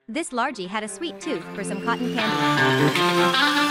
This largie had a sweet tooth for some cotton candy.